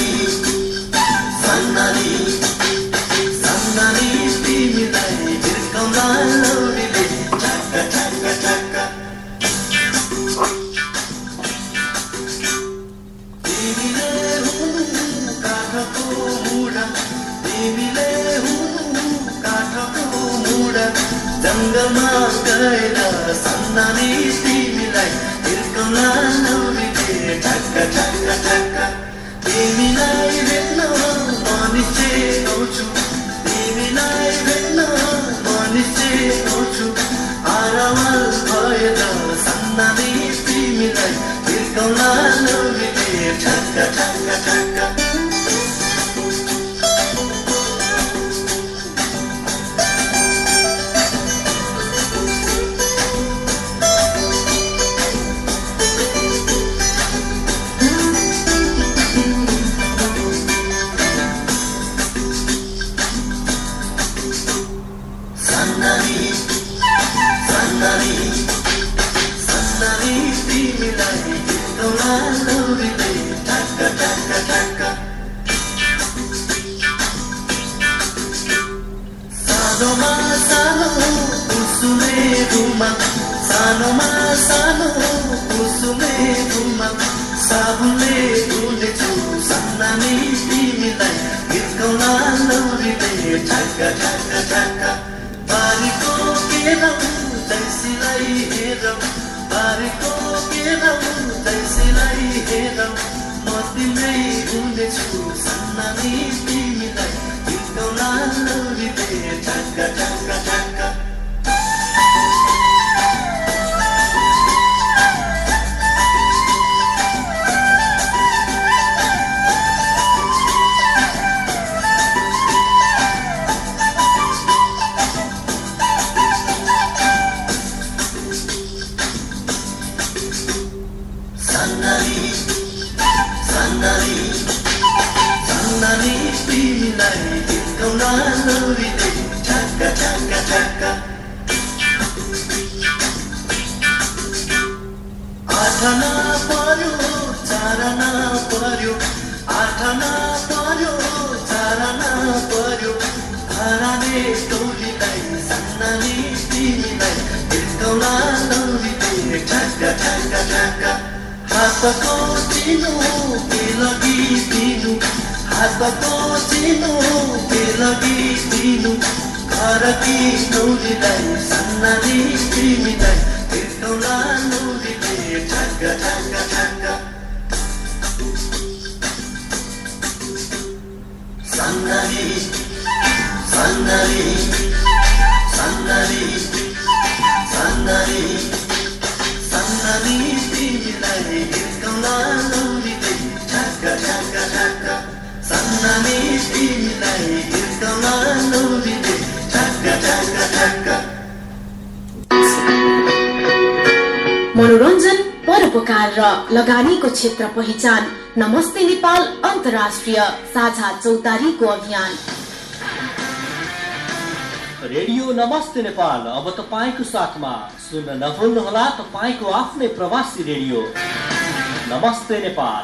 सन्नानी सन्नानी तिमीलाई हिर्काउँला लौरीले ठक्का ठक्का ठक्का तिमीले हुनु काठको मुढा तिमीले हुनु काठको मुढा जङ्गलमा गएर सन्नानी तिमीलाई हिर्काउँला लौरीले ठक्का ठक्का ठक्का तिमीलाई भेट्न म निश्चय आउँछु तिमीलाई भेट्न म निश्चय आउँछु आरामल भएर सन्नानी तिमीलाई हिर्काउँला लौरीले ठक्का ठक्का ठक्का सानोमा सानो कुसुमे रुमा साबुनले धुनेछु सन्नानी तिमीलाई हिर्काउँला लौरीले ठक्का ठक्का ठक्का बारीको केरौ जैसीलाई हेरौ बारीको केरौ जैसीलाई हेरौ म तिम्रै हुनेछु सन्नानी तिमीलाई हिर्काउँला लौरीले ठक्का ठक्का ठक्का आठना पर्यो चारना पर्यो आठना पर्यो चारना पर्यो घराने टोलीलाई सन्नानी तिमीलाई हिर्काउँला लौरीले ठक्का ठक्का ठक्का हातको चिनो के लगी दिनु हातको चिनो के लगी दिनु घरकी टोलीलाई सन्नानी तिमीलाई हिर्काउँला लौरीले ठक्का ठक्का ठक्का सन्नानी सन्नानी सन्नानी सन्नानी सन्नानी तिमीलाई हिर्काउँला लौरीले ठक्का ठक्का ठक्का सन्नानी तिमीलाई हिर्काउँला लौरीले ठक्का ठक्का ठक्का मनोरञ्जन परोपकार र लगानीको क्षेत्र पहिचान नमस्ते नेपाल अन्तर्राष्ट्रिय साझा चौतारीको अभियान रेडियो नमस्ते नेपाल अब तपाईको साथमा सुन्न नभुल्नुहोला तपाईको आफ्नै प्रवासी रेडियो नमस्ते नेपाल।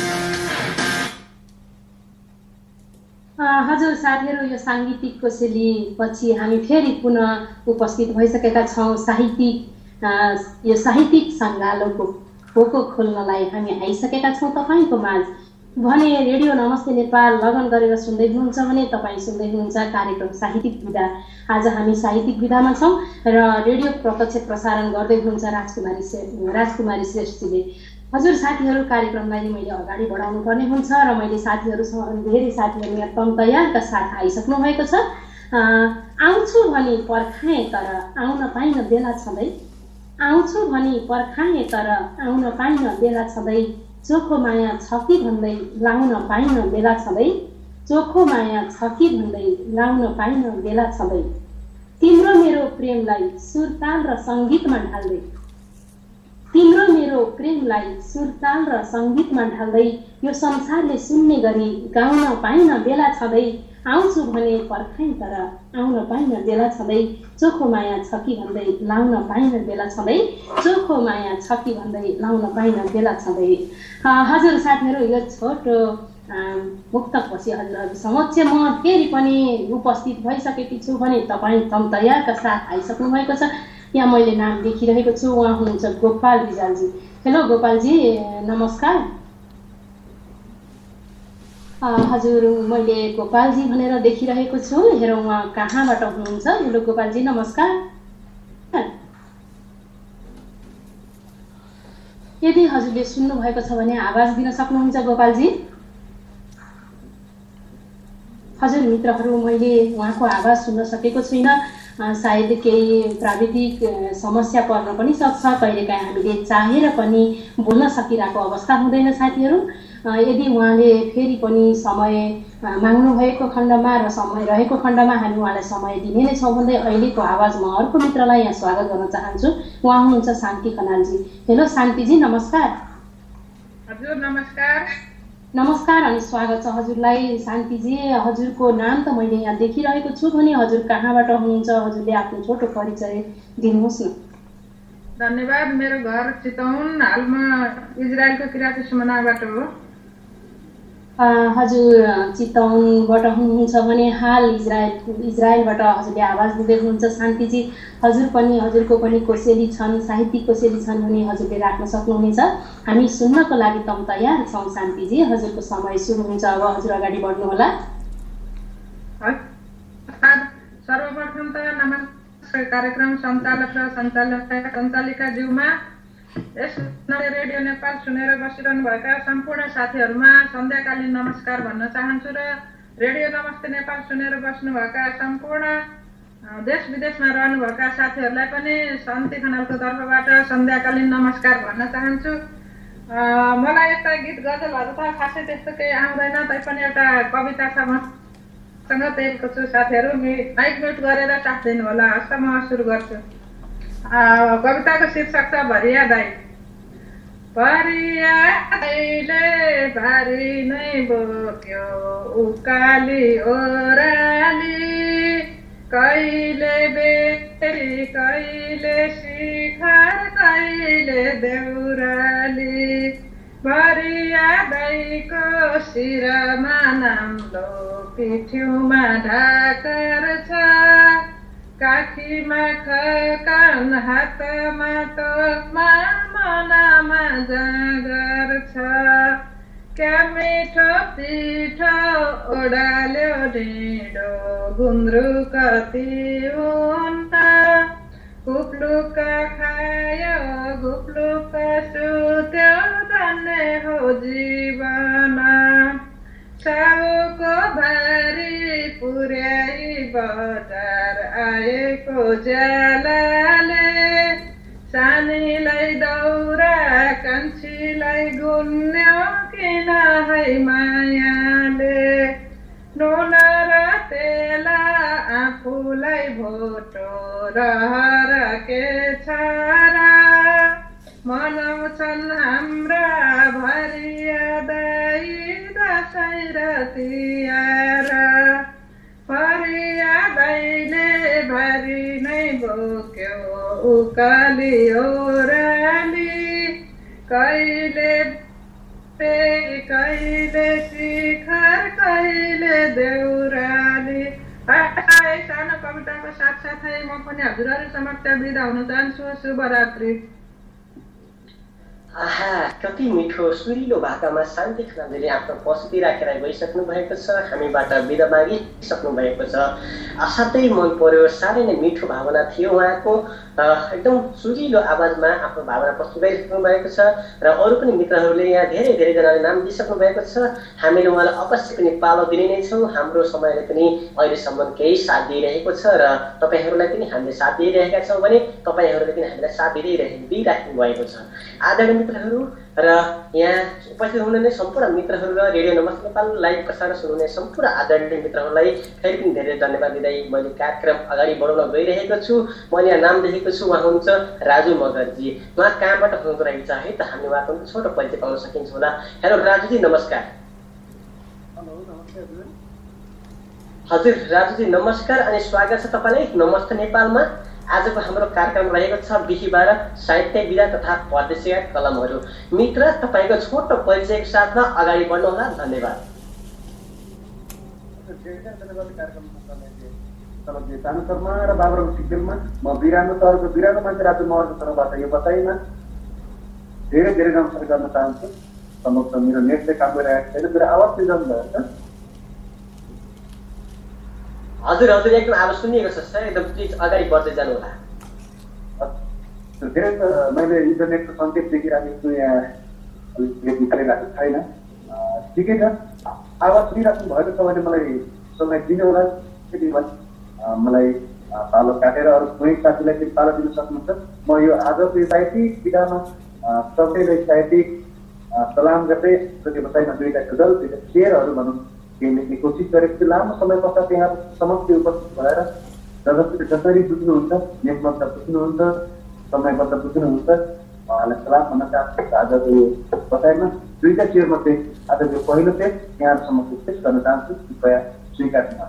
हजुर साथीहरू यो सांगीतिक कोसेली पछि हामी फेरि पुनः उपस्थित भइसकेका छौं। यो साहित्यिक संगालोको पोको खोल्नलाई हामी आइसकेका छौं तपाईको माझ। भने रेडियो नमस्ते नेपाल लगन गरेर सुन्दै हुनुहुन्छ भने तपाईं सुन्दै हुनुहुन्छ कार्यक्रम साहित्यिक विधा। आज हामी साहित्यिक विधामा छौं र रेडियो प्रत्यक्ष प्रसारण गर्दै हुनुहुन्छ राजकुमारी श्रेष्ठजीले। हजुर साथीहरू कार्यक्रमलाई मैले अगाडि बढाउनु पर्ने हुन्छ र मैले साथीहरूसँग धेरै साथीहरू यहाँ तम तयारका साथ आइसक्नु भएको छ। आउँछु भनी पर्खाएँ तर आउन पाइन बेला छँदै आउँछु भनी पर्खाएँ तर आउन पाइन बेला छँदै चोखो माया छ कि भन्दै लाउन पाइन बेला छँदै चोखो माया छ कि भन्दै लाउन पाइन बेला छँदै तिम्रो मेरो प्रेमलाई सुरताल र संगीतमा ढाल्दै तिम्रो मेरो प्रेमलाई सुरताल र संगीतमा ढाल्दै यो संसारले सुन्ने गरी गाउन पाइन बेला छँदै आउँछु भने पर्खाइ तर आउन पाइन बेला छँदै चोखो माया छ कि भन्दै लाउन पाइन बेला छँदै चोखो माया छ कि भन्दै लाउन पाइन बेला छँदै। हजुर साथीहरू यो छोटो मुक्तकपछि हजुरहरू समक्ष म फेरि पनि उपस्थित भइसकेकी छु भने तपाईँ तम तयारका साथ आइसक्नु भएको छ। यहाँ मैले नाम देखिरहेको छु, उहाँ हुनुहुन्छ गोपाल रिजालजी। हेलो गोपालजी, नमस्कार। हजुर, मैले गोपालजी भनेर देखिरहेको छु। हेरौँ उहाँ कहाँबाट हुनुहुन्छ। हेलो गोपालजी, नमस्कार। यदि हजुरले सुन्नुभएको छ भने आवाज दिन सक्नुहुन्छ गोपालजी। हजुर मित्रहरू, मैले उहाँको आवाज सुन्न सकेको छुइनँ। सायद केही प्राविधिक समस्या पर्न पनि सक्छ। कहिलेकाहीँ हामीले चाहेर पनि बोल्न सकिरहेको अवस्था हुँदैन साथीहरू। यदि उहाँले फेरि पनि समय माग्नुभएको खण्डमा र समय रहेको खण्डमा हामी उहाँलाई समय दिने नै छौँ भन्दै अहिलेको आवाजमा अर्को मित्रलाई यहाँ स्वागत गर्न चाहन्छु। उहाँ हुनुहुन्छ शान्ति खनालजी। हेलो शान्तिजी, नमस्कार। हजुर नमस्कार। नमस्कार अनि स्वागत छ हजुरलाई। शान्तिजी, हजुरको नाम त मैले यहाँ देखिरहेको छु भने हजुर कहाँबाट हुनुहुन्छ? हजुरले आफ्नो छोटो परिचय दिनुहोस् न। धन्यवाद। मेरो घर चितवन, हालमा इजरायलको किराँती सिमानाबाट हो। हजुर चितवनबाट हुनुहुन्छ भने हाल इजरायलबाट हजुरले आवाज दिँदै हुनुहुन्छ। शान्तिजी, हजुरको पनि कोसेली छन्, साहित्यिक कोसेली छन् भने हजुरले राख्न सक्नुहुनेछ। हामी सुन्नको लागि तम तयार छौँ। शान्तिजी, हजुरको समय सुरु हुन्छ, अब हजुर अगाडि बढ्नुहोला। सर्वप्रथम त नमस्कार कार्यक्रम सञ्चालक र सञ्चालिकाज्यूमा, यस रेडियो नेपाल सुनेर बसिरहनुभएका सम्पूर्ण साथीहरूमा सन्ध्याकालीन नमस्कार भन्न चाहन्छु र रेडियो नमस्ते नेपाल सुनेर बस्नुभएका सम्पूर्ण देश विदेशमा रहनुभएका साथीहरूलाई पनि शान्ति खनालको तर्फबाट सन्ध्याकालीन नमस्कार भन्न चाहन्छु। मलाई यस्ता गीत गजलहरू त खासै त्यस्तो केही आउँदैन, तैपनि एउटा कविता छ मसँग दिएको छु। साथीहरू माइक म्युट गरेर टाक्दिनु होला। हस्त म सुरु गर्छु। कविताको शीर्षक छ भरिया दाई। भरिया दाईले भारी नै बोक्यो उकाली ओराली, कहिले बेरी कहिले शिखर कहिले देउराली। भरिया दाईको शिरमा नाम्लो पिठ्यूमा ढाकर छ, काखीमा खकान हातमा तोकमा मनामा जाँगर छ। क्या मिठो पिठो ओडाल्यो ढिँडो गुन्द्रुक तिउन, गुप्लुक खायो गुप्लुक सुत्यो धन्य हो जीवन। साउको भारी पुर्याई बजार आएको ज्यालाले, सानीलाई दौरा कान्छीलाई गुन्यो किन है मायाले। नुन र तेल आफूलाई भोटो रहर के छ र, मनाउँछन् हाम्रा भरिया दाई दसैँ र तिहार। भरिया दाईले भारी नै बोक्यो उकाली ओराली, कहिले कहिले शिखर कहिले देउराली। सानो कविताको साथसाथै म पनि हजुरहरू समक्ष बिदा हुन चाहन्छु। शुभरात्रि। आहा, कति मिठो सुरिलो भाकामा शान्ति खनालले आफ्नो प्रस्तुति राखेर गइसक्नु भएको छ। हामीबाट बिदा मागिसक्नु भएको छ। असाध्यै मन पर्यो। साह्रै नै मिठो भावना थियो उहाँको। एकदम सुरिलो आवाजमा आफ्नो भावना प्रस्तुत गरिसक्नु भएको छ र अरू पनि मित्रहरूले यहाँ धेरैजनाले नाम दिइसक्नु भएको छ। हामीले उहाँलाई अवश्य पनि पालो दिने नै छौँ। हाम्रो समयले पनि अहिलेसम्म केही साथ दिइरहेको छ र तपाईँहरूलाई पनि हामीले साथ दिइरहेका छौँ भने तपाईँहरूले पनि हामीलाई साथ दिइराख्नु भएको छ। आदरणीय मित्रहरू र यहाँ उपस्थित हुनुहुने सम्पूर्ण मित्रहरू र रेडियो नमस्ते नेपाल लाइभ प्रसारण सुन्नुहुने सम्पूर्ण आदरणीय मित्रहरूलाई फेरि पनि धेरै धन्यवाद दिँदै मैले कार्यक्रम अगाडि बढाउन गइरहेको छु। मैले यहाँ नाम देखेको छु, उहाँ हुनुहुन्छ राजु मगरजी। उहाँ कहाँबाट हुनुहुँदो रहेछ है त? हामी उहाँको छोटो परिचय पाउन सकिन्छ होला। हेलो राजुजी, नमस्कार। हजुर राजुजी नमस्कार अनि स्वागत छ तपाईँलाई नमस्ते नेपालमा। आजको हाम्रो कार्यक्रम रहेको छ बिहीबार साहित्य विधा तथा परदेशीका कलमहरू। मित्र, तपाईँको छोटो परिचयको साथमा अगाडि बढ्नुहोला। धन्यवाद। तपाईँले सानो शर्मा र बाबुराम सिक्किममा म बिरानो तहको बिरानो मान्छे राजु महरको तर्फबाट यो बताइमा धेरै धेरै नमस्कार गर्न चाहन्छु। समक्ष मेरो नेटले काम गरिरहेको छैन, मेरो आवाज सुनिरहनु भएको छ? हजुर हजुर एकदम आवाज सुनिएको छ सर, एकदम प्लिज अगाडि बढ्दै जानु होला। धेरै मैले इन्टरनेटको सङ्केत देखिरहेको छु, यहाँ अलिक निकालिरहेको छैन। ठिकै छ, आवाज सुनिराख्नु भएको छ भने मलाई समय दिनु होला। त्यति भन्छ मलाई पालो काटेर अरू कुनै साथीलाई चाहिँ पालो दिन सक्नुहुन्छ। म यो आजको यो साहित्यिक विधामा सबैलाई साहित्यिक सलाम गर्दै बसाइमा दुईवटा गजल दुईवटा शेरहरू भनौँ केही लेख्ने कोसिस गरेको छु। लामो समय पश्चात यहाँ समक्ष उपस्थित भएर जसरी बुझ्नुहुन्छ, नेटवर्क बुझ्नुहुन्छ, समयबद्ध बुझ्नुहुन्छ, उहाँलाई सलाम भन्न चाहन्छु। आजको यो बसाइमा दुईवटा शेरमध्ये आजको यो पहिलो शेर यहाँ समक्ष पेश गर्न चाहन्छु, कृपया स्वीकार गर्नुहोस्।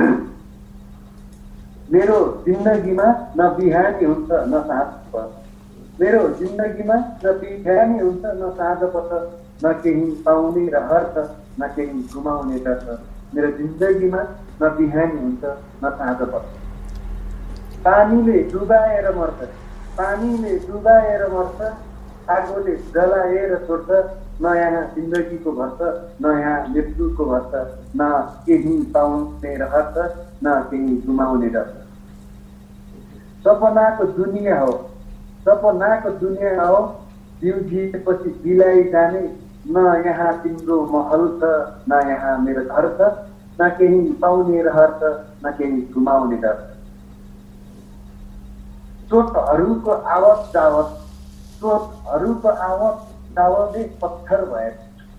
मेरो जिन्दगीमा न बिहानी हुन्छ न साँझ पर्छ, मेरो जिन्दगीमा न बिहानी हुन्छ न साँझ पर्छ, न केही पाउने र हर्छ न केही गुमाउने गर्छ। मेरो जिन्दगीमा न बिहानी हुन्छ न साँझ पर्छ। पानीले डुबाएर मर्छ, पानीले डुबाएर मर्छ, आगोले जलाएर छोड्छ, न यहाँ जिन्दगीको भर्छ न यहाँ मृत्युको भर्छ, न केही पाउने र हर्छ न केही गुमाउने गर्छ। सपनाको दुनियाँ हो, सपनाको दुनियाँ हो, जिउ जिएपछि बिलाइ जाने, न यहाँ तिम्रो महल छ न यहाँ मेरो घर छ, न केही पाउने र हर्छ न केही गुमाउने गर्छ। चोटहरूको आवाज जावत, चोटहरूको आवाज जावतले पत्थर भएछ,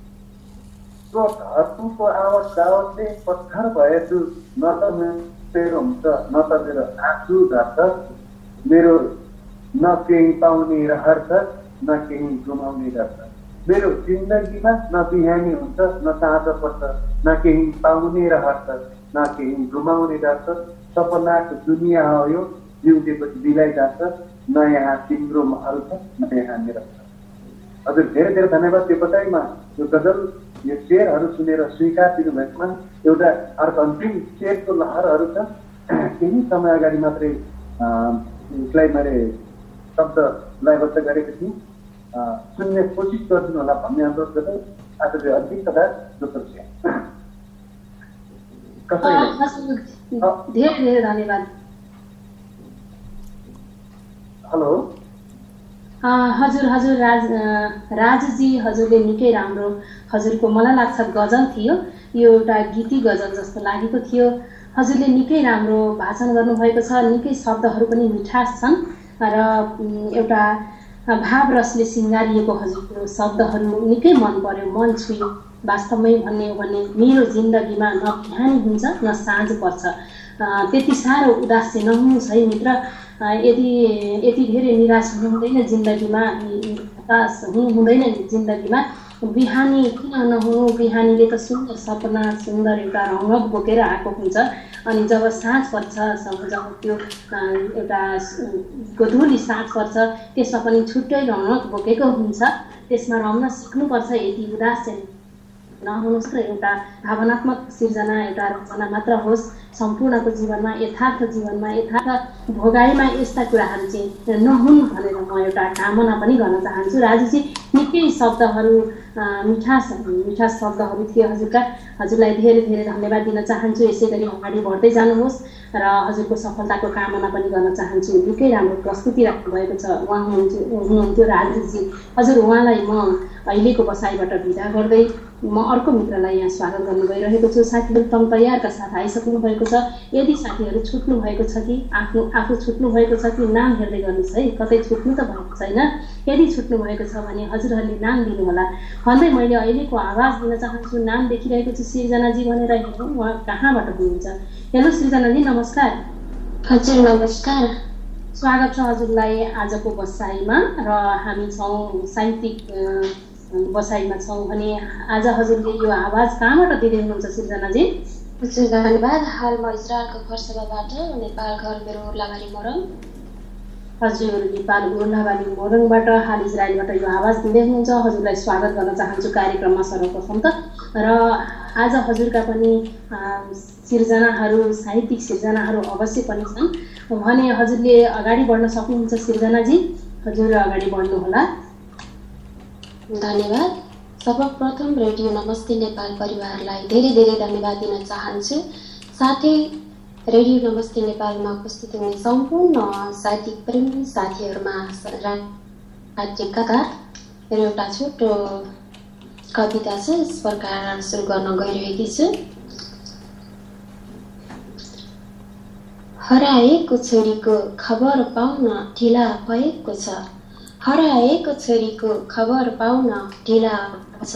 चोटहरूको आवाज जावतले पत्थर भएछ, न त मेरो हुन्छ न त मेरो आँसु झर्छ, मेरो न केही पाउने र हर्छ न केही गुमाउने गर्छ। मेरो जिन्दगीमा न बिहानी हुन्छ न साँझ पर्छ, न केही पाउने र हर्छ न केही गुमाउने गर्छ। सपनाको दुनियाँ हो यो, जिउँदेपछि बिलाइ जान्छ, न यहाँ तिम्रो महल छ न यहाँ मेरो छ। हजुर धेरै धेरै धन्यवाद। त्यो बताइमा यो गजल यो शेरहरू सुनेर स्वीकार दिनुभएकोमा एउटा अर्को अन्तिम शेरको लहरहरू छ। केही समय अगाडि मात्रै यसलाई मैले शब्द लयबद्ध गरेको थिएँ, सुन्ने कोसिस गरिदिनु होला भन्ने अनुरोध गर्दै आजको अन्तिम कथा दोस्रो शेर। धेरै धेरै धन्यवाद। हेलो हजुर हजुर राजुजी, हजुरले निकै राम्रो, हजुरको मलाई लाग्छ गजल थियो, यो एउटा गीती गजल जस्तो लागेको थियो। हजुरले निकै राम्रो भाषण गर्नुभएको छ, निकै शब्दहरू पनि मिठास छन् र एउटा भाव रसले सिँगारिएको हजुरको शब्दहरू निकै मन पर्यो, मन छुयो। वास्तवमै भन्ने हो भने मेरो जिन्दगीमा न बिहानी हुन्छ न साँझ पर्छ, त्यति साह्रो उदास चाहिँ नहुनुहोस् है मित्र। यति धेरै निराश हुनु हुँदैन जिन्दगीमा, हताश हुनु हुँदैन जिन्दगीमा। बिहानी किन नहुनु, बिहानीले त सुन्दर सपना सुन्दर एउटा रङ्गक बोकेर आएको हुन्छ, अनि जब साँझ पर्छ, जब त्यो एउटा गोधुली साँझ पर्छ त्यसमा पनि छुट्टै रङ्गक बोकेको हुन्छ, त्यसमा रम्न सिक्नुपर्छ। यति उदास चाहिँ नहुनुहोस् र एउटा भावनात्मक सिर्जना, एउटा रचना मात्र होस्। सम्पूर्णको जीवनमा, यथार्थ जीवनमा, यथार्थ भोगाइमा यस्ता कुराहरू चाहिँ नहुन् भनेर म एउटा कामना पनि गर्न चाहन्छु। राजुजी निकै शब्दहरू मिठास शब्दहरू थिए हजुरका, हजुरलाई धेरै धेरै धन्यवाद दिन चाहन्छु। यसै गरी अगाडि बढ्दै जानुहोस् र हजुरको सफलताको कामना पनि गर्न चाहन्छु। निकै राम्रो प्रस्तुति राख्नुभएको छ उहाँ हुनुहुन्थ्यो राजुजी। हजुर उहाँलाई म अहिलेको बसाइबाट बिदा गर्दै म अर्को मित्रलाई यहाँ स्वागत गर्नु गइरहेको छु। साथीहरू तम तयारका साथ आइसक्नु भएको छ। यदि साथीहरू छुट्नु भएको छ कि आफू छुट्नु भएको छ कि नाम हेर्दै गर्नुहोस् है, कतै छुट्नु त भएको छैन। यदि छुट्नु भएको छ भने हजुरहरूले नाम दिनुहोला भन्दै मैले अहिलेको आवाज दिन चाहन्छु। नाम देखिरहेको छु सृजनाजी भनेर, हेर्नु उहाँ कहाँबाट हुनुहुन्छ। हेलो सृजनाजी, नमस्कार। हजुर नमस्कार, स्वागत छ हजुरलाई आजको बसाइमा। र हामी छौँ साहित्यिक बसाइमा छौँ भने आज हजुरले यो आवाज कहाँबाट दिँदै हुनुहुन्छ सृजनाजी? हजुर धन्यवाद। हाल म इजरायलको फर्सबाबाट, नेपाल घर मेरो ओर्लाबारी मोरङ। हजुर नेपाल ओर्लाबारी मोरङबाट हाल इजरायलबाट यो आवाज दिँदै हुनुहुन्छ। हजुरलाई स्वागत गर्न चाहन्छु कार्यक्रममा। सर्वप्रथम त र आज हजुरका पनि सिर्जनाहरू साहित्यिक सिर्जनाहरू अवश्य पनि छन् भने हजुरले अगाडि बढ्न सक्नुहुन्छ सिर्जनाजी। हजुर अगाडि बढ्नुहोला। धन्यवाद। सर्वप्रथम रेडियो नमस्ते नेपाल परिवारलाई धेरै धेरै धन्यवाद दिन चाहन्छु। साथै रेडियो नमस्ते नेपालमा उपस्थित हुने सम्पूर्ण साहित्यिक प्रेमी साथीहरूमा राज्यका मेरो एउटा छोटो कविता छ, यस प्रकार सुरु गर्न गइरहेकी छु। हराएको छोरीको खबर पाउन ढिला भएको छ, हराएको छोरीको खबर पाउन ढिला छ,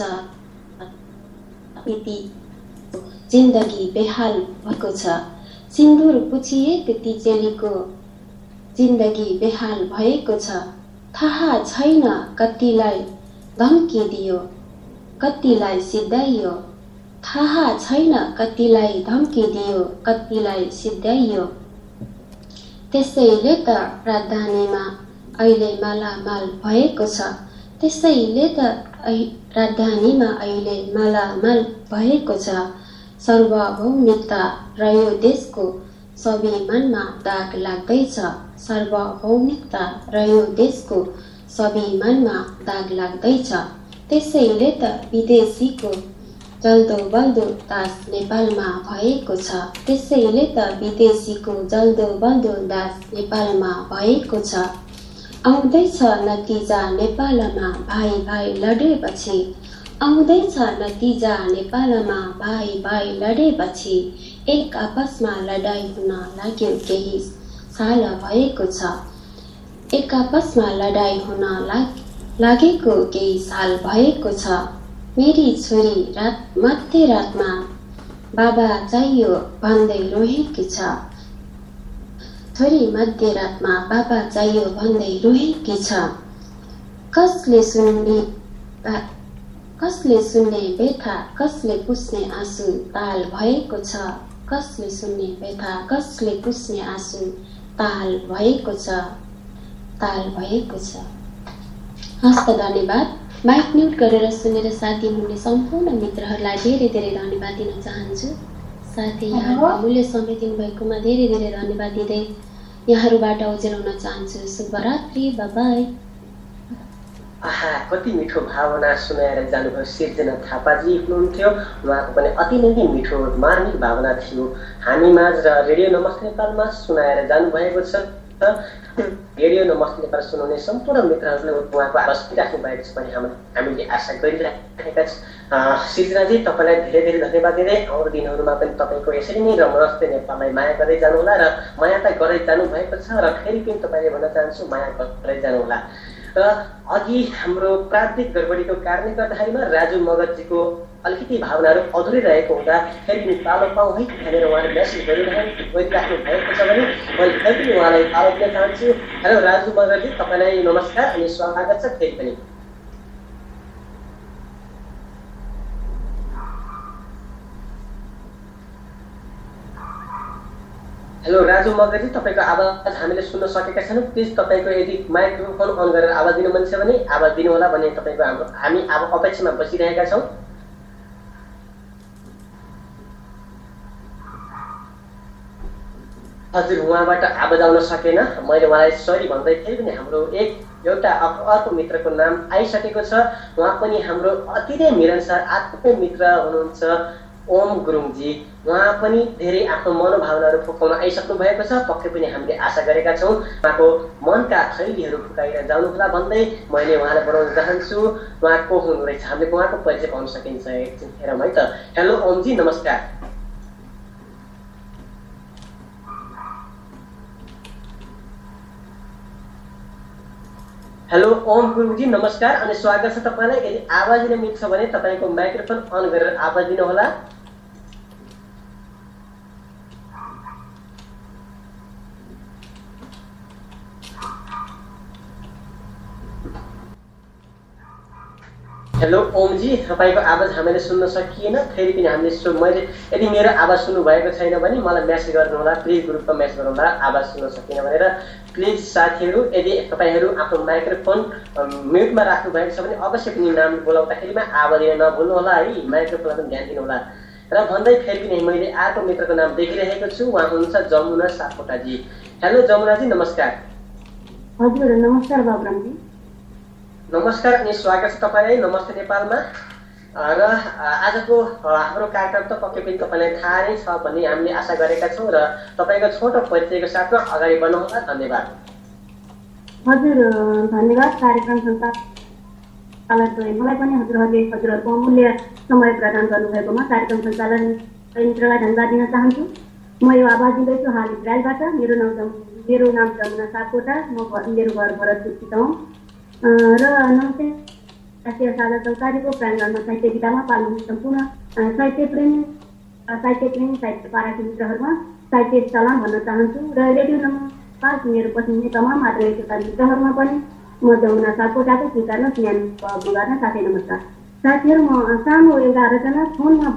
जिन्दगी बेहाल भएको छ, सिन्दुर पुछिएको ती चेलीको जिन्दगी बेहाल भएको छ। थाहा छैन कतिलाई धम्की दियो, कतिलाई सिद्धाइयो, थाहा छैन कतिलाई धम्की दियो, कतिलाई सिद्धाइयो। त्यसैले त राजधानीमा अहिले मालामाल भएको छ, त्यसैले त राजधानीमा अहिले मालामाल भएको छ। सार्वभौमिकता रह्यो देशको स्वाभिमानमा दाग लाग्दैछ, सार्वभौमिकता रह्यो देशको स्वाभिमानमा दाग लाग्दैछ। त्यसैले त विदेशीको जल्दो बल्दो दास नेपालमा भएको छ, त्यसैले त विदेशीको जल्दो बल्दो दास नेपालमा भएको छ। आउँदैछ नतिजा नेपालमा भाइ भाइ लडेपछि, आउँदैछ नतिजा नेपालमा भाइ भाइ लडेपछि। एक आपसमा लडाई हुन लाग्यो केही साल भएको छ, एक आपसमा लडाई हुन लागेको केही साल भएको छ। मेरी छोरी मध्यरातमा बाबा चाहियो भन्दै रोएकी छ, छोरी मध्यरातमा बाबा चाहियो भन्दै रोएकी छ। कसले सुन्ने व्यथा, कसले पुस्ने आँसु ताल भएको छ, कसले सुन्ने व्यथा, कसले पुस्ने आँसु ताल भएको छ, ताल भएको छ। हस्त धन्यवाद। माइक म्युट गरेर सुनेर साथ दिनुहुने सम्पूर्ण मित्रहरूलाई धेरै धेरै धन्यवाद दिन चाहन्छु। साथै यहाँको अमूल्य समय दिनुभएकोमा धेरै धेरै धन्यवाद दिँदै यहाँहरूबाट उजेलाउन चाहन्छु। शुभरात्रि, बाबाई। आहा, कति मिठो भावना सुनाएर जानुभयो सिर्जना थापाजी हुनुहुन्थ्यो। उहाँको पनि अति नै मिठो मार्मिक भावना थियो हामीमाझ र रेडियो नमस्ते नेपालमा सुनाएर जानुभएको छ। रेडियो नमस्ते नेपाल सुनाउने सम्पूर्ण मित्रहरूले उहाँको आवाज राख्नु भएको छ भने हामीले आशा गरिरहेका छौँ। सिर्जनाजी तपाईँलाई धेरै धेरै धन्यवाद दिँदै आउँदो दिनहरूमा पनि तपाईँको यसरी नै नमस्ते नेपाललाई माया गर्दै जानुहोला र माया त गर्दै जानुभएको छ र फेरि पनि तपाईँले भन्न चाहन्छु माया गर्दै जानुहोला। र अघि हाम्रो प्राविधिक गडबडीको कारणले गर्दाखेरिमा राजु मगरजीको अलिकति भावनाहरू अधुरै रहेको हुँदा फेरि पनि पालो पाउँ है भनेर उहाँले मेसेज गरिराख्नु भएको छ भने मैले फेरि पनि उहाँलाई पालो दिन चाहन्छु। हेलो राजु मगरजी, तपाईँलाई नमस्कार अनि स्वागत छ फेरि पनि। हेलो राजु मगरजी, तपाईँको आवाज हामीले सुन्न सकेका छैनौँ। प्लिज तपाईँको यदि माइक्रोफोन अन गरेर आवाज दिनु मन छ भने आवाज दिनुहोला भन्ने तपाईँको हामी अब अपेक्षामा बसिरहेका छौँ। हजुर, उहाँबाट आवाज आउन सकेन। मैले उहाँलाई सरी भन्दै फेरि पनि हाम्रो एउटा अर्को मित्रको नाम आइसकेको छ। उहाँ पनि हाम्रो अति नै मिलनसार आत्मीय मित्र हुनुहुन्छ ओम गुरुङजी। उहाँ पनि धेरै आफ्नो मनोभावनाहरू फुकाउन आइसक्नु भएको छ। पक्कै पनि हामीले आशा गरेका छौँ उहाँको मनका थैलीहरू फुकाएर जानुहोला भन्दै मैले उहाँलाई बनाउन चाहन्छु। उहाँ को हुनु रहेछ, हामीले उहाँको परिचय पाउन सकिन्छ एकछिन हेरौँ है त। हेलो ओमजी, नमस्कार। हेलो ओम गुरुजी, नमस्कार अनि स्वागत छ तपाईँलाई। यदि आवाज दिन मिल्छ भने तपाईँको माइक्रोफोन अन गरेर आवाज दिनुहोला। हेलो ओमजी, तपाईँको आवाज हामीले सुन्न सकिएन। फेरि पनि हामीले मैले यदि मेरो आवाज सुन्नुभएको छैन भने मलाई म्यासेज गर्नुहोला, प्लिज ग्रुपमा म्यासेज गर्नुहोला आवाज सुन्न सकिएन भनेर। प्लिज साथीहरू, यदि तपाईँहरू आफ्नो माइक्रोफोन म्युटमा राख्नु भएको छ भने अवश्य पनि नाम बोलाउँदाखेरिमा आवाज दिन नभुल्नुहोला है, माइक्रोफोनलाई पनि ध्यान दिनुहोला। र भन्दै फेरि पनि मैले अर्को मित्रको नाम देखिरहेको छु, उहाँ हुनुहुन्छ जमुना सापकोटाजी। हेलो जमुनाजी, नमस्कार। हजुर नमस्कार बाबुरामजी। नमस्कार अनि स्वागत छ तपाईँलाई नमस्ते नेपालमा। र आजको हाम्रो कार्यक्रम त पक्कै पनि तपाईँलाई थाहा नै छ भन्ने हामीले आशा गरेका छौँ र तपाईँको छोटो परिचयको साथमा अगाडि बढ्नुहोला। धन्यवाद। हजुर धन्यवाद कार्यक्रम सञ्चालक मलाई पनि हजुरहरूले हजुरहरूको अमूल्य समय प्रदान गर्नुभएकोमा कार्यक्रम सञ्चालन मित्रलाई धन्यवाद दिन चाहन्छु। म यो आवाज दिँदैछु हाल इजरायलबाट। मेरो नाम जमुना सापकोटा, मेरो घर भरतपुर चितवन र नमस्ते राष्ट्रिय साझा चौतारीको प्राङ्गणमा साहित्य विधामा पाल्नु सम्पूर्ण साहित्य प्रेमी साहित्य पाराकी मित्रहरूमा साहित्य सलाम भन्न चाहन्छु। र रेडियो नम्बर 5 मेरो पछिल्लो तमाम आदरणीय श्रोता मित्रहरूमा पनि म जमुना सापकोटाको स्वीकार्न स्नेह गर्न साथै नमस्कार। साथीहरू, म सानो एउटा रचना फोनमा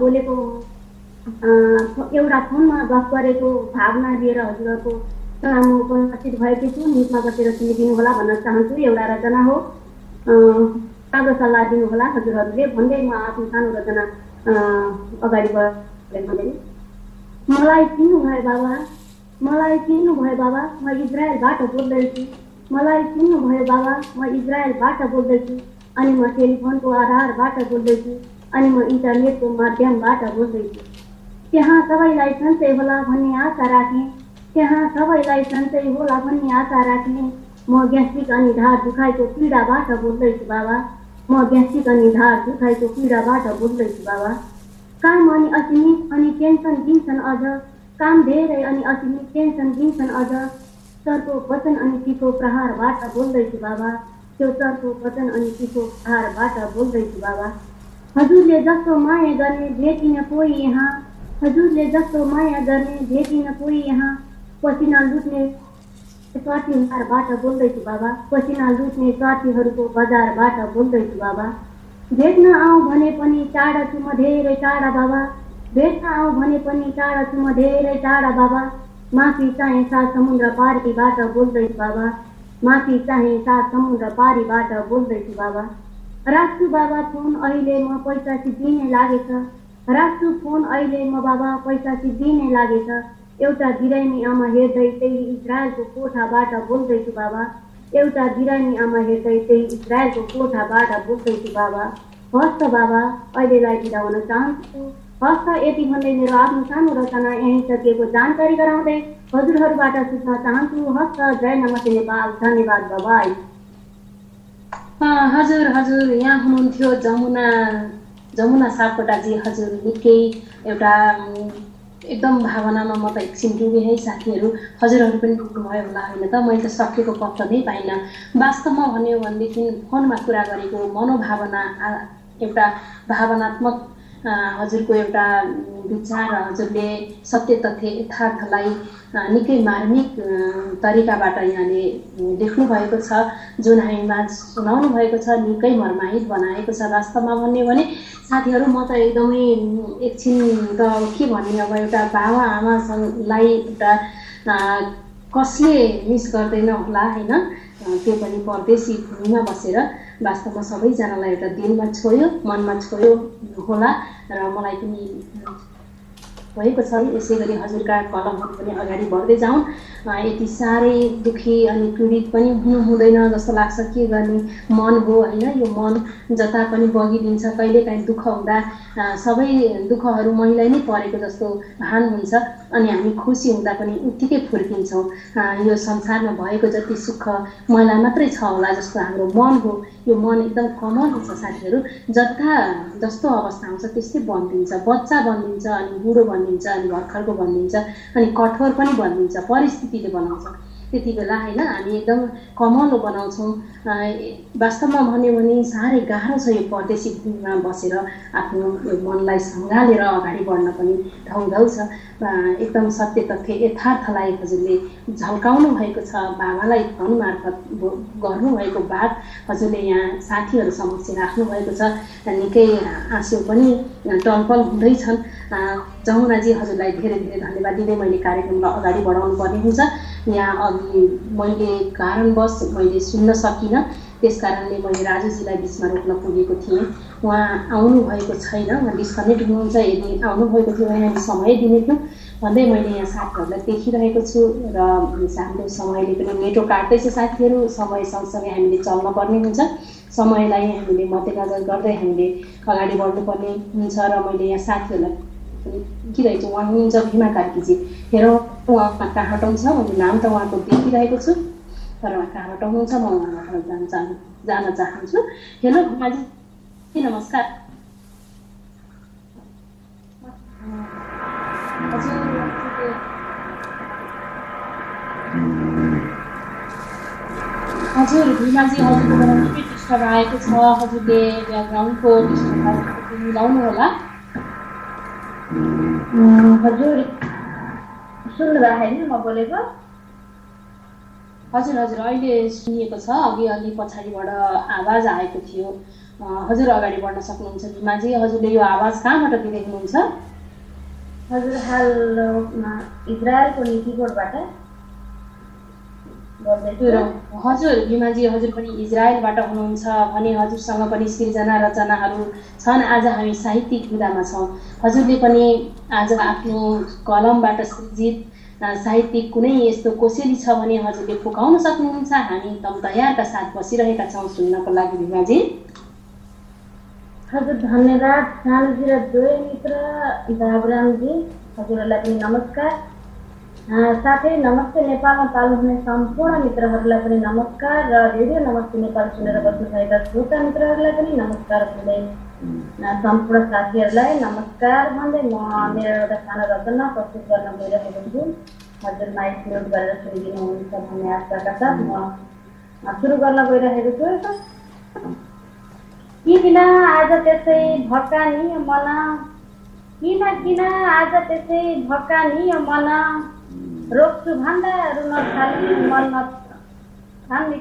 गफ गरेको भावना लिएर हजुरहरूको सामु उपस्थित भएकी छु। निजमा बसेर सुनिदिनु होला भन्न चाहन्छु। एउटा रचना हो, ताजा सल्लाह दिनुहोला हजुरहरूले भन्दै म आफ्नो सानो रचना अगाडि बढेँ। मलाई चिन्नुभयो बाबा, मलाई चिन्नुभयो बाबा, म इजरायलबाट बोल्दैछु। मलाई चिन्नुभयो बाबा, म इजरायलबाट बोल्दैछु। अनि म टेलिफोनको आधारबाट बोल्दैछु। अनि म इन्टरनेटको माध्यमबाट बोल्दैछु। त्यहाँ सबैलाई सन्चै होला भन्ने आशा राखेँ। त्यहाँ सबैलाई सन्चै होला भन्ने आशा राखेँ। म ग्यास्ट्रिक अनि ढाड दुखाइको पीडाबाट बोल्दैछु बाबा। म ग्यास्ट्रिक अनि ढाड दुखाइको पीडाबाट बोल्दैछु बाबा। काम अनि असीमित अनि टेन्सन दिन्छन् अझ, काम धेरै अनि असीमित टेन्सन दिन्छन् अझ। सरको वचन अनि तिखो प्रहारबाट बोल्दैछु बाबा। त्यो सरको वचन अनि तिखो प्रहारबाट बोल्दैछु बाबा। हजुरले जस्तो माया गर्ने भेटिन कोही यहाँ। हजुरले जस्तो माया गर्ने भेटिन कोही यहाँ। पसिना लुट्ने स्वार्थीहरूबाट बोल्दैछु बाबा। पसिना लुट्ने स्वार्थीहरूको बजारबाट बोल्दैछु बाबा। भेट्न आऊ भने पनि टाढा छु म धेरै टाढा बाबा। भेट्न आऊ भने पनि टाढा छु म धेरै टाढा बाबा। माफी चाहे सात समुद्र पारीबाट बोल्दैछु बाबा। माफी चाहे सात समुद्र पारीबाट बोल्दैछु बाबा। राख्छु बाबा फोन, अहिले म पैसा सिद्धिने लागेछ। राख्छु फोन, अहिले म बाबा पैसा सिद्धिने लागेछ। एउटा बिरामी आमा हेर्दै त्यही इजरायलको कोठाबाट बोल्दैछु बाबा। एउटा बिरामी आमा हेर्दै त्यही इजरायलको कोठाबाट बोल्दैछु बाबा। हस्त बाबा, अहिलेलाई बिदा हुन चाहन्छु। हस्त यति भन्दै मेरो आफ्नो सानो रचना यहीँ सकिएको जानकारी गराउँदै हजुरहरूबाट सुन्न चाहन्छु। हस्त, जय नमस्ते नेपाल। धन्यवाद बाबाई। हजुर यहाँ हुनुहुन्थ्यो जमुना सापकोटाजी। हजुर निकै एउटा एकदम भावनामा म त एकछिन डुबेँ है साथीहरू। हजुरहरू पनि डुब्नुभयो होला होइन त? मैले त सकेको पक्कै पाइनँ। वास्तवमा भन्यो भनेदेखि फोनमा कुरा गरेको मनोभावना एउटा भावनात्मक हजुरको एउटा विचार, हजुरले सत्य तथ्य यथार्थलाई निकै मार्मिक तरिकाबाट यहाँले लेख्नु भएको छ, जुन हामीमा सुनाउनु भएको छ, निकै मर्माहित बनाएको छ। वास्तवमा भन्यो भने साथीहरू, म त एकदमै एकछिन त के भन्ने, अब एउटा बाबा आमालाई एउटा कसले मिस गर्दैन होला होइन? त्यो पनि परदेशी भूमिमा बसेर वास्तवमा सबैजनालाई एउटा दिलमा छोयो, मनमा छोयो होला। र मलाई पनि भएको छ। यसै गरी हजुरका कलमहरू पनि अगाडि बढ्दै जाउन्। यति साह्रै दुखी अनि पीडित पनि हुँदैन जस्तो लाग्छ। के गर्ने, मन हो होइन? यो मन जता पनि बगिदिन्छ। कहिलेकाहीँ दुःख हुँदा सबै दुःखहरू महिलाई नै परेको जस्तो भान हुन्छ अनि हामी खुसी हुँदा पनि उत्तिकै फुर्किन्छौँ। यो संसारमा भएको जति सुख महिला मात्रै छ होला जस्तो हाम्रो मन हो। यो मन एकदम कमल हुन्छ साथीहरू। जस्तो अवस्था आउँछ त्यस्तै बनिदिन्छ। बच्चा बनिदिन्छ अनि बुढो बनिदिन्छ अनि भर्खरको बनिदिन्छ अनि कठोर पनि बनिदिन्छ। परिस्थितिले बनाउँछ। त्यति बेला होइन हामी एकदम कमलो बनाउँछौँ। वास्तवमा भन्यो भने साह्रै गाह्रो छ यो परदेशीमा बसेर आफ्नो मनलाई सँगालेर अगाडि बढ्न पनि धौधौ छ। एकदम सत्य तथ्य यथार्थलाई हजुरले झल्काउनु भएको छ। बाबालाई फोन मार्फत गर्नुभएको बात हजुरले यहाँ साथीहरू समक्ष राख्नु भएको छ। निकै आँसु पनि टलपल हुँदैछन्। जमुनाजी हजुरलाई धेरै धेरै धन्यवाद दिँदै मैले कार्यक्रमलाई अगाडि बढाउनु पर्ने हुन्छ। यहाँ अघि मैले कारणवश मैले सुन्न सकिनँ, त्यस कारणले मैले राजुजीलाई बिचमा रोक्न पुगेको थिएँ। उहाँ आउनुभएको छैन, उहाँ डिस्कनेक्ट हुनुहुन्छ। यदि आउनुभएको थियो भने हामी समय दिने थियौँ भन्दै मैले यहाँ साथीहरूलाई देखिरहेको छु र हाम्रो समयले पनि मेटो काट्दैछ साथीहरू। समय सँगसँगै हामीले चल्न पर्ने हुन्छ। समयलाई हामीले मध्यनजर गर्दै हामीले अगाडि बढ्नुपर्ने हुन्छ र मैले यहाँ साथीहरूलाई देखिरहेको छु। उहाँ हुनुहुन्छ भीमा कार्कीजी। हेरौँ उहाँ कहाँ हटाउँछ, मैले नाम त उहाँको देखिरहेको छु तर उहाँ कहाँ हटाउनुहुन्छ, म उहाँबाट जान चाहन्छु। हेलो भीमाजी, नमस्कार। हजुर भीमाजी, हजुरको निकै डिस्टर्ब आएको छ। हजुरले ब्याकग्राउन्डको डिस्टर्ब मिलाउनु होला। हजुर सुन्नुभयो होइन म बोलेको? हजुर हजुर अहिले सुनिएको छ। अघि अलि पछाडिबाट आवाज आएको थियो। हजुर अगाडि बढ्न सक्नुहुन्छ भीमाजी। हजुरले यो आवाज कहाँबाट दिँदै हुनुहुन्छ? हजुर हाल इजरायलको निकीकोटबाट बोल्दैछु। हजुर भीमाजी, हजुर पनि इजरायलबाट हुनुहुन्छ भने हजुरसँग पनि सिर्जना रचनाहरू छन्। आज हामी साहित्यिक विधामा छौँ। हजुरले पनि आज आफ्नो कलमबाट सृजित साहित्यिक कुनै यस्तो कोसेली छ भने हजुरले फुकाउन सक्नुहुन्छ। हामी एकदम तयारका साथ बसिरहेका छौँ सुन्नको लागि भीमाजी। हजुर धन्यवाद सानुजी र जोय मित्र बाबुरामजी, हजुरहरूलाई पनि नमस्कार। साथै नमस्ते नेपालमा पाल्नु हुने सम्पूर्ण मित्रहरूलाई पनि नमस्कार र रेडियो नमस्ते नेपाल सुनेर बस्नुभएका श्रोता मित्रहरूलाई पनि नमस्कार भन्दै सम्पूर्ण साथीहरूलाई नमस्कार भन्दै म मेरो एउटा सानो रचना प्रस्तुत गर्न गइरहेको छु। हजुर माइक म्युट गरेर सुनिदिनुहुन्छ भन्ने आशाका साथ म सुरु गर्न गइरहेको छु। किन आज त्यसै भक्कानियो मन, किन आज त्यसै भक्कानियो मन, रोक्छु भन्दा रुन थाली मन नथाम्ने,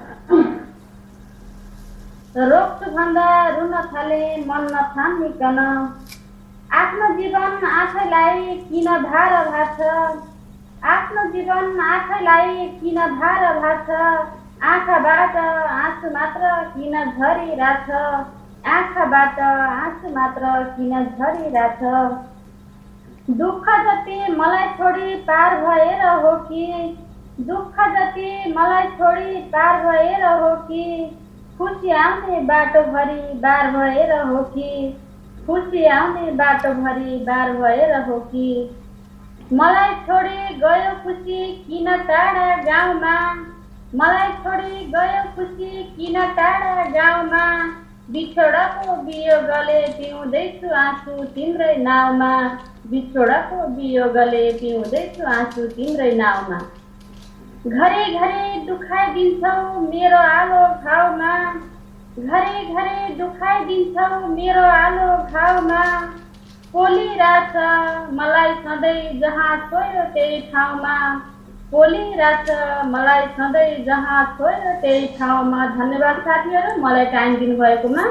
रोक्छु भन्दा रुन थाले मन नथामिकन, आफ्नो जीवन आफैलाई किन भार भाछ, आफ्नो जीवन आफैलाई किन भार भाछ, आँखाबाट आँसु मात्र किन झरिरहेछ, आँखाबाट आँसु मात्र किन झरिरहेछ, दुःख जति मलाई छोडी पार भएर हो कि, दुःख जति मलाई छोडी पार भएर हो कि, खुसी आउने बाटोभरि बार भएर हो कि, खुसी आउने बाटोभरि बार भएर हो कि, मलाई छोडी गयो खुसी किन टाढा गाउँमा, मलाई छोडी गयो खुसी किन टाढा गाउँमा, बिछोडको वियोगले पिउँदैछु आँसु तिम्रै नाउँमा, बिछोडको वियोगले पिउँदैछु आँसु तिम्रै नाउँमा, घरे घरे दुखाइदिन्छौ मेरो आलो घाउमा, घरे घरे दुखाइदिन्छौ मेरो आलो घाउमा, पोलिरहेछ मलाई सधैँ जहाँ छोयो त्यही ठाउँमा, पोलिरहेछ मलाई सधैँ जहाँ छोयो त्यही ठाउँमा। धन्यवाद साथीहरू मलाई टाइम दिनुभएकोमा।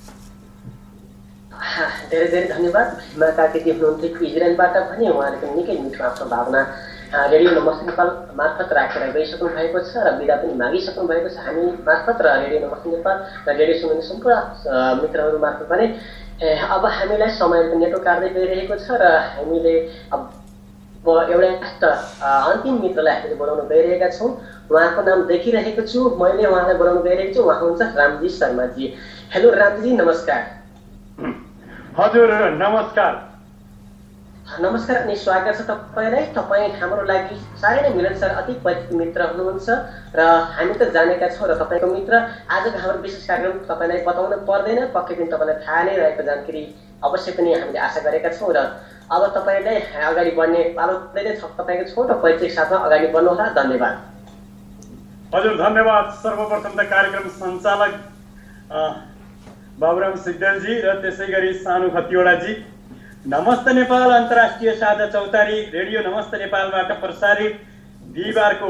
धेरै धेरै धन्यवाद। भीमा कार्की हुनुहुन्थ्यो इजरायलबाट भने उहाँले पनि निकै मिठो आफ्नो भावना रेडियो नमस्ते नेपाल मार्फत राखेर गइसक्नु भएको छ र बिदा पनि मागिसक्नु भएको छ हामी मार्फत र रेडियो नमस्ते नेपाल र रेडियो सुन्ने सम्पूर्ण मित्रहरू मार्फत पनि। अब हामीलाई समयको नेटो काट्दै गइरहेको छ र हामीले अब एउटा अन्तिम मित्रलाई हामीले बोलाउन गइरहेका छौँ। उहाँको नाम देखिरहेको छु मैले, उहाँलाई बोलाउन गइरहेको छु। उहाँ हुनुहुन्छ रामजी शर्माजी। हेलो रामजी, नमस्कार। हजुर नमस्कार। नमस्कार अनि स्वागत छ तपाईँलाई। तपाईँ हाम्रो लागि साह्रै नै मिलनसार अति परिचित मित्र हुनुहुन्छ र हामी त जानेका छौँ र तपाईँको मित्र। आजको हाम्रो विशेष कार्यक्रम तपाईँलाई बताउन पर्दैन, पक्कै पनि तपाईँलाई थाहा नै रहेको जानकारी अवश्य पनि हामीले आशा गरेका छौँ र अब तपाईँलाई अगाडि बढ्ने पालो हुँदै छ। तपाईँको छोटो परिचय साथमा अगाडि बढ्नुहोला। धन्यवाद। हजुर धन्यवाद। सर्वप्रथम त कार्यक्रम सञ्चालक बाबुराम सिग्देलजी र त्यसै गरी सानु खतिवडाजी। नमस्ते नेपाल अन्तर्राष्ट्रिय साझा चौतारी रेडियो नमस्ते नेपालबाट प्रसारित बिहिबारको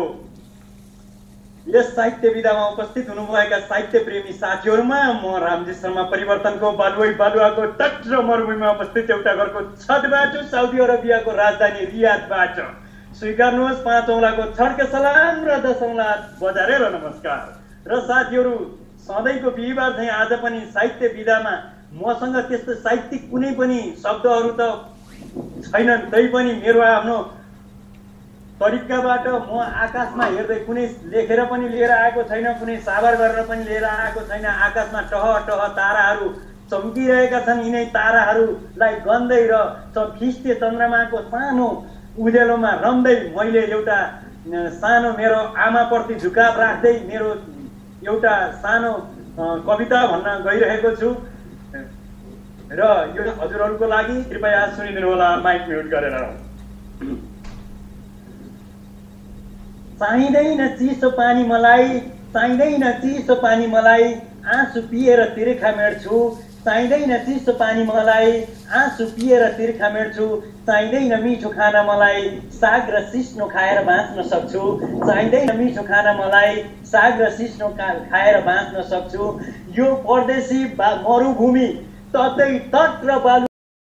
यस साहित्य विधामा उपस्थित हुनुभएका साहित्य प्रेमी साथीहरूमा म रामजी शर्मा परिवर्तनको बालुवाको तट र मरुभूमिमा उपस्थित एउटा घरको छतबाट साउदी अरबियाको राजधानी रियादबाट स्वीकार्नुहोस् 5 औँलाको छड्के सलाम र 10 औँला बजारेर नमस्कार। र साथीहरू, सधैँको बिहिबार चाहिँ आज पनि साहित्य विधामा मसँग त्यस्तो साहित्यिक कुनै पनि शब्दहरू त छैनन्, तैपनि मेरो आफ्नो तरिकाबाट म आकाशमा हेर्दै कुनै लेखेर पनि लिएर आएको छैन, कुनै साबर गरेर पनि लिएर आएको छैन। आकाशमा टह टह ताराहरू चम्किरहेका छन्। यिनै ताराहरूलाई गन्दै र फिस्टे चन्द्रमाको सानो उज्यालोमा रम्दै मैले एउटा सानो मेरो आमाप्रति झुकाव राख्दै मेरो एउटा सानो कविता भन्न गइरहेको छु र यो हजुरहरूको लागि कृपया सुनिदिनु होला। माइक म्युट गरेर। चाहिँदैन चिसो पानी मलाई, चाहिँदैन चिसो पानी मलाई, आँसु पिएर तिर्खा मेट्छु। चाहिँदैन चिसो पानी मलाई, आँसु पिएर तिर्खा मेट्छु। चाहिँदैन मिठो खाना मलाई, साग र सिस्नो खाएर बाँच्न सक्छु। चाहिँदैन मिठो खाना मलाई, साग र सिस्नो खाएर बाँच्न सक्छु। यो परदेशी मरुभूमि ततै तट र बालु